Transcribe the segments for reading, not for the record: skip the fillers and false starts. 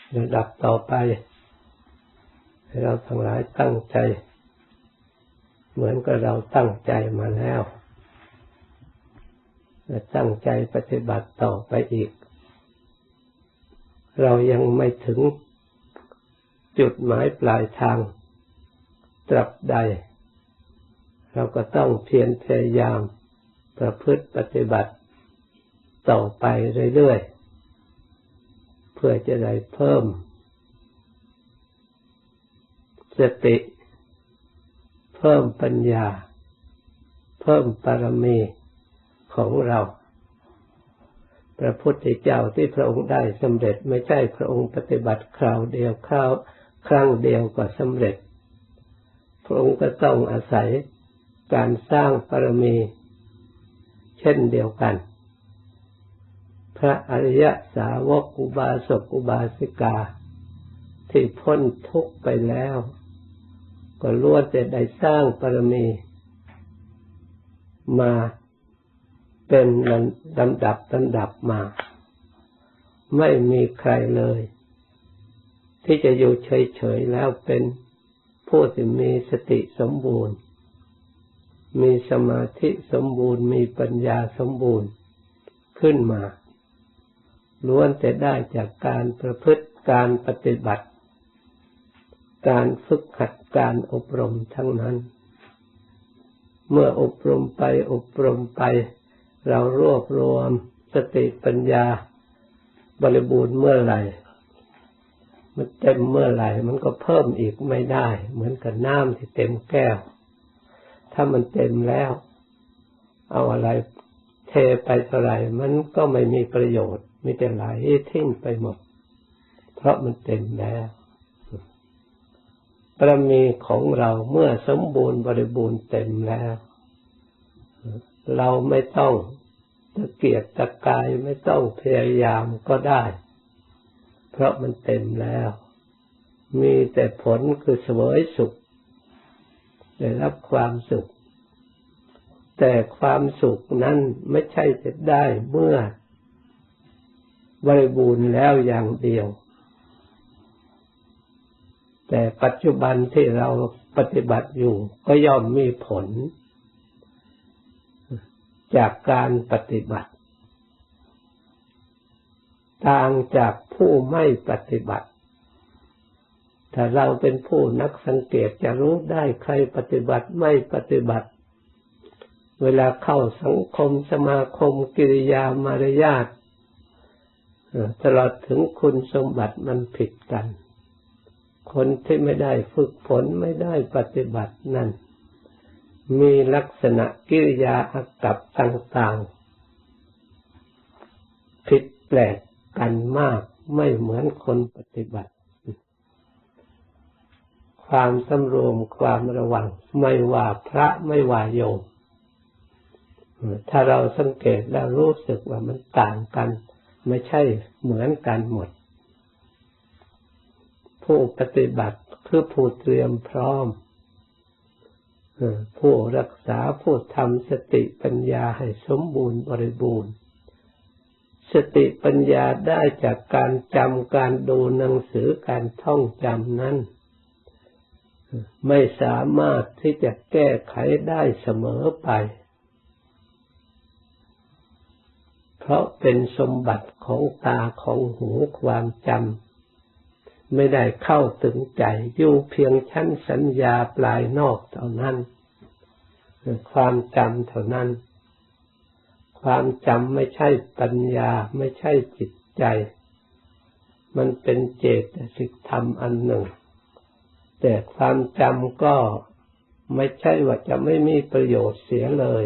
ระดับต่อไปให้เราทั้งหลายตั้งใจเหมือนกับเราตั้งใจมาแล้วและตั้งใจปฏิบัติต่อไปอีกเรายังไม่ถึงจุดหมายปลายทางตราบใดเราก็ต้องเพียรพยายามประพฤติปฏิบัติต่อไปเรื่อยๆเพื่อจะได้เพิ่มสติเพิ่มปัญญาเพิ่มบารมีของเราพระพุทธเจ้าที่พระองค์ได้สำเร็จไม่ใช่พระองค์ปฏิบัติคราวเดียวครั้งเดียวก็สำเร็จพระองค์ก็ต้องอาศัยการสร้างบารมีเช่นเดียวกันพระอริยสาวกอุบาสกอุบาสิกาที่พ้นทุกข์ไปแล้วก็ล้วนแต่ได้สร้างบารมีมาเป็นลำดับมาไม่มีใครเลยที่จะอยู่เฉยๆแล้วเป็นผู้ที่มีสติสมบูรณ์มีสมาธิสมบูรณ์มีปัญญาสมบูรณ์ขึ้นมาล้วนแต่ได้จากการประพฤติการปฏิบัติการฝึกหัดการอบรมทั้งนั้นเมื่ออบรมไปเรารวบรวมสติปัญญาบริบูรณ์เมื่อไหร่มันเต็มเมื่อไหร่มันก็เพิ่มอีกไม่ได้เหมือนกับน้ำที่เต็มแก้วถ้ามันเต็มแล้วเอาอะไรเทไปเท่าไหร่มันก็ไม่มีประโยชน์มีแต่ไหลทิ้งไปหมดเพราะมันเต็มแล้วบารมีของเราเมื่อสมบูรณ์บริบูรณ์เต็มแล้วเราไม่ต้องตะเกียกตะกายไม่ต้องพยายามก็ได้เพราะมันเต็มแล้วมีแต่ผลคือเสวยสุขได้รับความสุขแต่ความสุขนั้นไม่ใช่จะได้เมื่อบริบูรณ์แล้วอย่างเดียวแต่ปัจจุบันที่เราปฏิบัติอยู่ก็ย่อมมีผลจากการปฏิบัติต่างจากผู้ไม่ปฏิบัติถ้าเราเป็นผู้นักสังเกตจะรู้ได้ใครปฏิบัติไม่ปฏิบัติเวลาเข้าสังคมสมาคมกิริยามารยาทตลอดถึงคุณสมบัติมันผิดกันคนที่ไม่ได้ฝึกฝนไม่ได้ปฏิบัตินั่นมีลักษณะกิริยาอากัปต่างๆผิดแปลกกันมากไม่เหมือนคนปฏิบัติความสำรวมความระวังไม่ว่าพระไม่ว่าโยมถ้าเราสังเกตแล้วรู้สึกว่ามันต่างกันไม่ใช่เหมือนกันหมดผู้ปฏิบัติคือผู้เตรียมพร้อมผู้รักษาผู้ทำสติปัญญาให้สมบูรณ์บริบูรณ์สติปัญญาได้จากการจำการดูหนังสือการท่องจำนั้นไม่สามารถที่จะแก้ไขได้เสมอไปเพราะเป็นสมบัติของตาของหูความจำไม่ได้เข้าถึงใจอยู่เพียงชั้นสัญญาปลายนอกเท่านั้นความจำเท่านั้นความจำไม่ใช่ปัญญาไม่ใช่จิตใจมันเป็นเจตสิกธรรมอันหนึ่งแต่ความจำก็ไม่ใช่ว่าจะไม่มีประโยชน์เสียเลย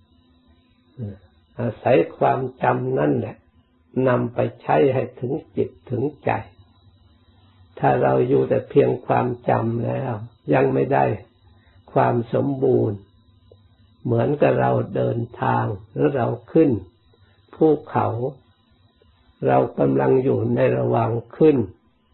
อาศัยความจำนั่นแหละนำไปใช้ให้ถึงจิตถึงใจถ้าเราอยู่แต่เพียงความจำแล้วยังไม่ได้ความสมบูรณ์เหมือนกับเราเดินทางหรือเราขึ้นภูเขาเรากำลังอยู่ในระหว่างขึ้น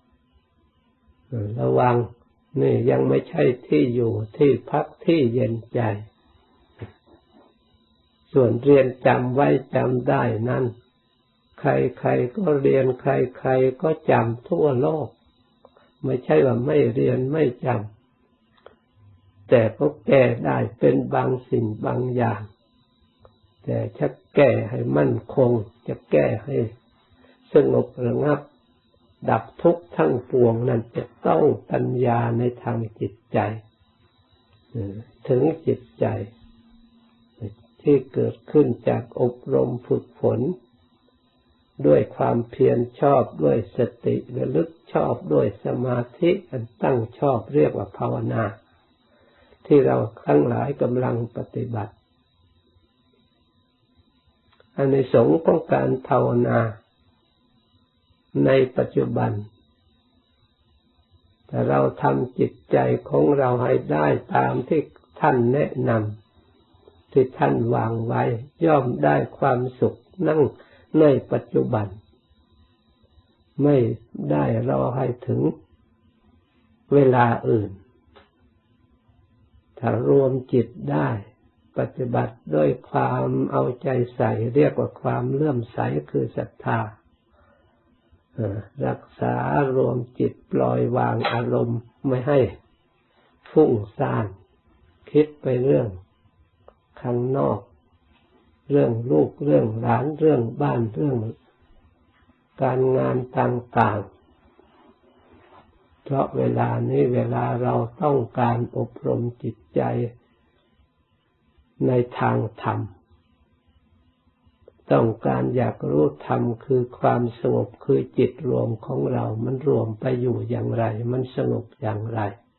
ระหว่างนี่ยังไม่ใช่ที่อยู่ที่พักที่เย็นใจส่วนเรียนจำไว้จำได้นั้นใครๆก็เรียนใครๆก็จำทั่วโลกไม่ใช่ว่าไม่เรียนไม่จำแต่ก็แก้ได้เป็นบางสิ่งบางอย่างแต่จะแก้ให้มั่นคงจะแก้ให้สงบระงับดับทุกข์ทั้งปวงนั้นจะต้องปัญญาในทางจิตใจถึงจิตใจที่เกิดขึ้นจากอบรมฝึกฝนด้วยความเพียรชอบด้วยสติระลึกชอบด้วยสมาธิอันตั้งชอบเรียกว่าภาวนาที่เราทั้งหลายกำลังปฏิบัติอานิสงส์ของการภาวนาในปัจจุบันแต่เราทำจิตใจของเราให้ได้ตามที่ท่านแนะนำที่ท่านวางไว้ย่อมได้ความสุขนั่งในปัจจุบันไม่ได้รอให้ถึงเวลาอื่นถ้ารวมจิตได้ปฏิบัติด้วยความเอาใจใส่เรียกว่าความเลื่อมใสคือศรัทธารักษารวมจิตปล่อยวางอารมณ์ไม่ให้ฟุ้งซ่านคิดไปเรื่องข้างนอกเรื่องลูกเรื่องหลานเรื่องบ้านเรื่องการงานต่างๆเพราะเวลานี้เวลาเราต้องการอบรมจิตใจในทางธรรมต้องการอยากรู้ธรรมคือความสงบคือจิตรวมของเรามันรวมไปอยู่อย่างไรมันสงบอย่างไร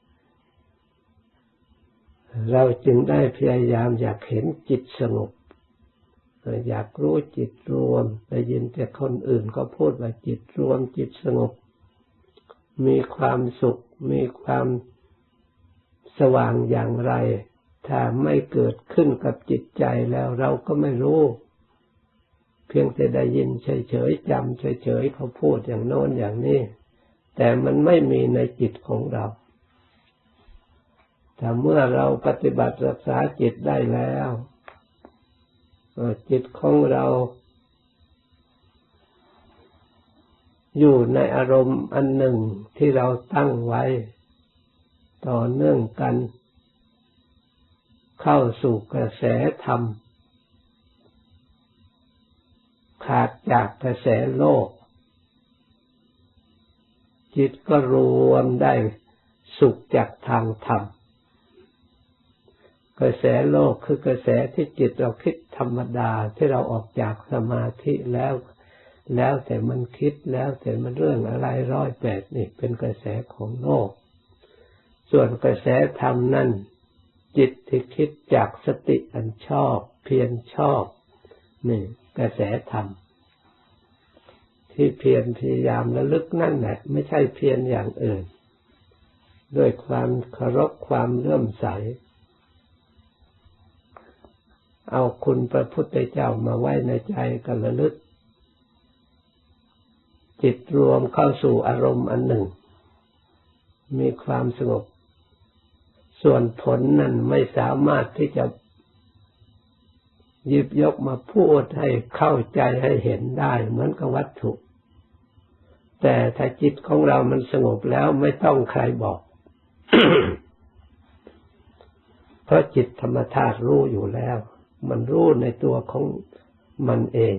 เราจึงได้พยายามอยากเห็นจิตสงบอยากรู้จิตรวมได้ยินแต่คนอื่นก็พูดว่าจิตรวมจิตสงบมีความสุขมีความสว่างอย่างไรถ้าไม่เกิดขึ้นกับจิตใจแล้วเราก็ไม่รู้เพียงแต่ได้ยินเฉยๆจำเฉยๆเขาพูดอย่างโน้นอย่างนี้แต่มันไม่มีในจิตของเราแต่เมื่อเราปฏิบัติรักษาจิตได้แล้วจิตของเราอยู่ในอารมณ์อันหนึ่งที่เราตั้งไว้ต่อเนื่องกันเข้าสู่กระแสธรรมขาดจากกระแสโลกจิตก็รวมได้สุขจากทางธรรมกระแสโลกคือกระแสที่จิตเราคิดธรรมดาที่เราออกจากสมาธิแล้วแต่มันคิดแล้วแต่มันเรื่องอะไร108นี่เป็นกระแสของโลกส่วนกระแสธรรมนั่นจิตที่คิดจากสติอันชอบเพียรชอบนี่กระแสธรรมที่เพียรพยายามระลึกนั่นแหละไม่ใช่เพียรอย่างอื่นด้วยความเคารพความเลื่อมใสเอาคุณพระพุทธเจ้ามาไว้ในใจกันระลึกจิตรวมเข้าสู่อารมณ์อันหนึ่งมีความสงบส่วนผลนั้นไม่สามารถที่จะหยิบยกมาพูดให้เข้าใจให้เห็นได้เหมือนกับวัตถุแต่ถ้าจิตของเรามันสงบแล้วไม่ต้องใครบอก เพราะจิตธรรมธาตุรู้อยู่แล้วมันรู้ในตัวของมันเอง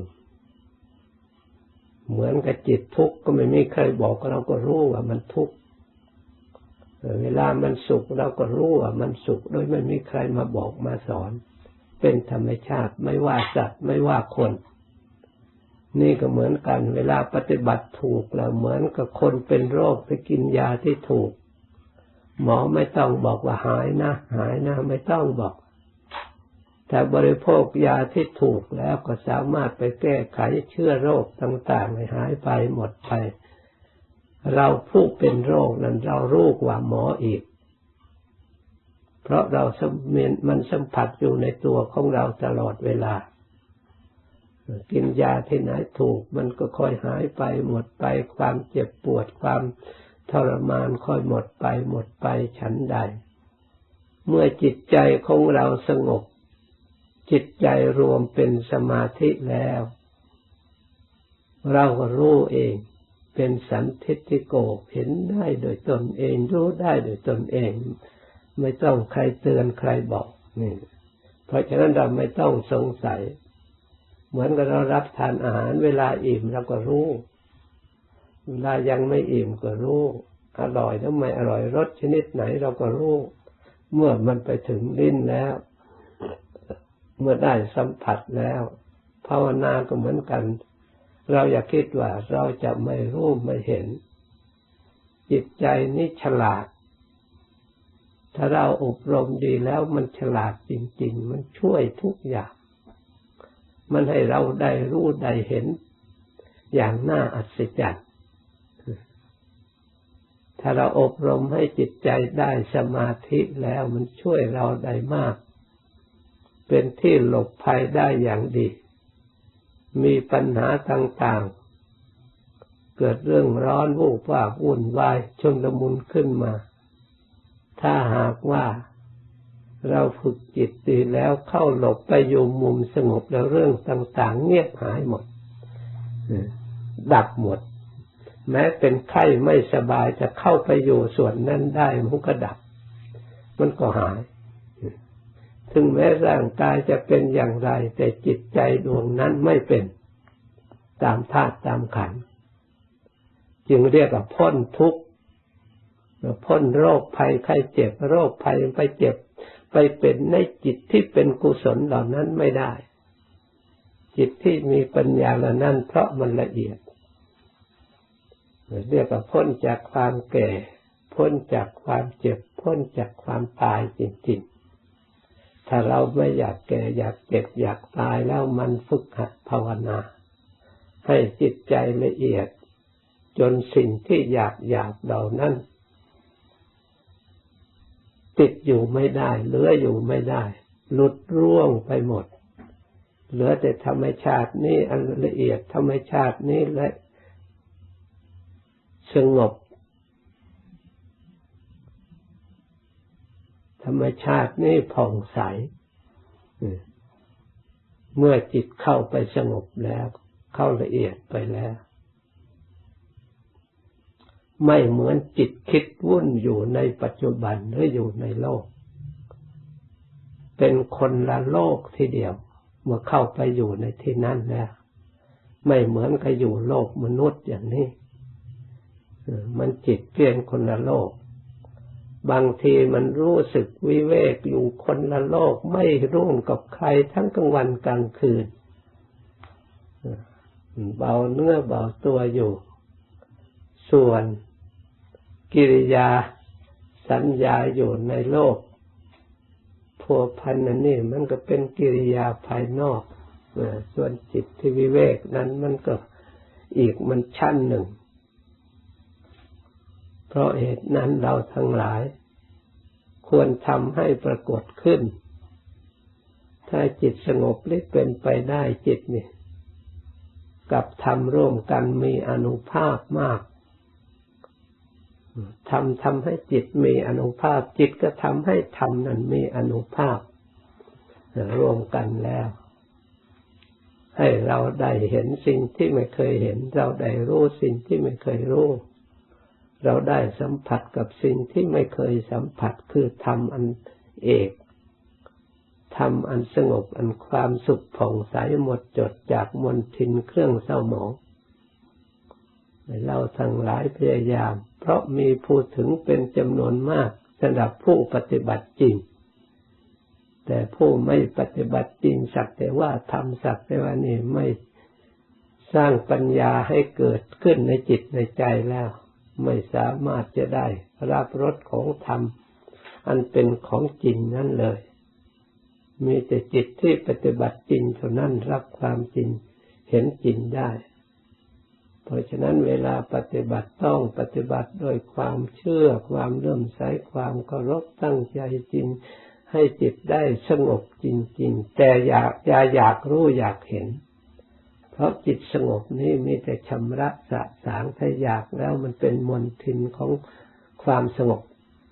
เหมือนกับจิตทุกข์ก็ไม่มีใครบอกเราก็รู้ว่ามันทุกข์เวลามันสุขเราก็รู้ว่ามันสุขโดยไม่มีใครมาบอกมาสอนเป็นธรรมชาติไม่ว่าสัตว์ไม่ว่าคนนี่ก็เหมือนกันเวลาปฏิบัติถูกแล้วเหมือนกับคนเป็นโรคไปกินยาที่ถูกหมอไม่ต้องบอกว่าหายนะไม่ต้องบอกแต่บริโภคยาที่ถูกแล้วก็สามารถไปแก้ไขเชื้อโรคต่างๆให้หายไปหมดไปเราผู้เป็นโรคนั้นเรารู้กว่าหมออีกเพราะเรามันสัมผัสอยู่ในตัวของเราตลอดเวลากินยาที่ไหนถูกมันก็ค่อยหายไปหมดไปความเจ็บปวดความทรมานค่อยหมดไปฉันใดเมื่อจิตใจของเราสงบจิตใจรวมเป็นสมาธิแล้วเราก็รู้เองเป็นสันทิฏฐิโกเห็นได้โดยตนเองรู้ได้โดยตนเองไม่ต้องใครเตือนใครบอกนี่เพราะฉะนั้นเราไม่ต้องสงสัยเหมือนกับเรารับทานอาหารเวลาอิ่มเราก็รู้เวลายังไม่อิ่มก็รู้อร่อยหรือไม่อร่อยรสชนิดไหนเราก็รู้เมื่อมันไปถึงลิ้นแล้วเมื่อได้สัมผัสแล้วภาวนาก็เหมือนกันเราอย่าคิดว่าเราจะไม่รู้ไม่เห็นจิตใจนี่ฉลาดถ้าเราอบรมดีแล้วมันฉลาดจริงๆมันช่วยทุกอย่างมันให้เราได้รู้ได้เห็นอย่างน่าอัศจรรย์ถ้าเราอบรมให้จิตใจได้สมาธิแล้วมันช่วยเราได้มากเป็นที่หลบภัยได้อย่างดีมีปัญหาต่างๆเกิดเรื่องร้อนวูบวาบวุ่นวายชุลมุนขึ้นมาถ้าหากว่าเราฝึกจิตดีแล้วเข้าหลบไปอยู่มุมสงบแล้วเรื่องต่างๆเงียบหายหมดดับหมดแม้เป็นไข้ไม่สบายจะเข้าไปอยู่ส่วนนั้นได้มันก็ดับมันก็หายถึงแม้ร่างกายจะเป็นอย่างไรแต่จิตใจดวงนั้นไม่เป็นตามธาตุตามขันธ์จึงเรียกว่าพ้นทุกข์พ้นโรคภัยไข้เจ็บโรคภัยไปเจ็บไปเป็นในจิตที่เป็นกุศลเหล่านั้นไม่ได้จิตที่มีปัญญาเหล่านั้นเพราะมันละเอียดเรียกว่าพ้นจากความแก่พ้นจากความเจ็บพ้นจากความตายจริงๆถ้าเราไม่อยากแก่อยากเจ็บอยากตายแล้วมันฝึกหัดภาวนาให้จิตใจละเอียดจนสิ่งที่อยากเหล่านั้นติดอยู่ไม่ได้เหลืออยู่ไม่ได้หลุดร่วงไปหมดเหลือแต่ธรรมชาตินี้อันละเอียดธรรมชาตินี้และสงบธรรมชาตินี้ผ่องใสเมื่อจิตเข้าไปสงบแล้วเข้าละเอียดไปแล้วไม่เหมือนจิตคิดวุ่นอยู่ในปัจจุบันหรืออยู่ในโลกเป็นคนละโลกทีเดียวเมื่อเข้าไปอยู่ในที่นั้นแล้วไม่เหมือนกับอยู่โลกมนุษย์อย่างนี้มันจิตเปลี่ยนคนละโลกบางทีมันรู้สึกวิเวกอยู่คนละโลกไม่ร่วมกับใครทั้งกลางวันกลางคืนเบาเนื้อเบาตัวอยู่ส่วนกิริยาสัญญาอยู่ในโลกพัวพันนั่นนี่มันก็เป็นกิริยาภายนอกส่วนจิตที่วิเวกนั้นมันก็อีกมันชั้นหนึ่งเพราะเหตุนั้นเราทั้งหลายควรทำให้ปรากฏขึ้นถ้าจิตสงบหรือเป็นไปได้จิตนี่กับธรรมร่วมกันมีอานุภาพมากทำให้จิตมีอานุภาพจิตก็ทำให้ธรรมนั้นมีอานุภาพรวมกันแล้วให้เราได้เห็นสิ่งที่ไม่เคยเห็นเราได้รู้สิ่งที่ไม่เคยรู้เราได้สัมผัสกับสิ่งที่ไม่เคยสัมผัสคือธรรมอันเอกธรรมอันสงบอันความสุขผ่องใสหมดจดจากมลทินเครื่องเศร้าหมองเราทั้งหลายพยายามเพราะมีผู้ถึงเป็นจำนวนมากสำหรับผู้ปฏิบัติจริงแต่ผู้ไม่ปฏิบัติจริงสักแต่ว่าทำสักแต่ว่านี่ไม่สร้างปัญญาให้เกิดขึ้นในจิตในใจแล้วไม่สามารถจะได้รับรสของธรรมอันเป็นของจริงนั่นเลยมีแต่จิตที่ปฏิบัติจริงเท่านั้นรับความจริงเห็นจริงได้เพราะฉะนั้นเวลาปฏิบัติต้องปฏิบัติโดยความเชื่อความเลื่อมใสความเคารพตั้งใจจริงให้จิตได้สงบจริงๆแต่อยากรู้อยากเห็นเพราะจิตสงบนี้มีแต่ชำระสะสางถ้าอยากแล้วมันเป็นมลทินของความสงบ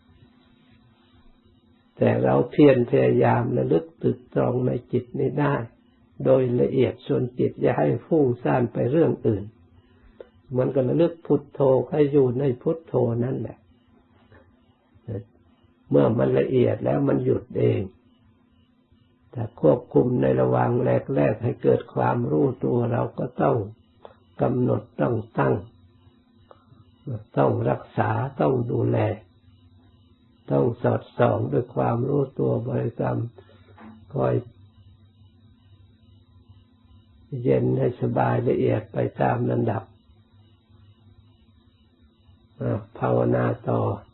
แต่เราเพียรพยายามระลึกตรึกตรองในจิตนี้ได้โดยละเอียดส่วนจิตอย่าให้ฟุ้งซ่านไปเรื่องอื่นมันก็ระลึกพุทโธให้อยู่ในพุทโธนั่นแหละเมื่อมันละเอียดแล้วมันหยุดเองแต่ควบคุมในระหว่างแรกๆให้เกิดความรู้ตัวเราก็ต้องกำหนดต้องตั้งต้องรักษาต้องดูแลต้องสอดส่องด้วยความรู้ตัวบริกรรมคอยเย็นให้สบายละเอียดไปตามลำดับภาวนาต่อ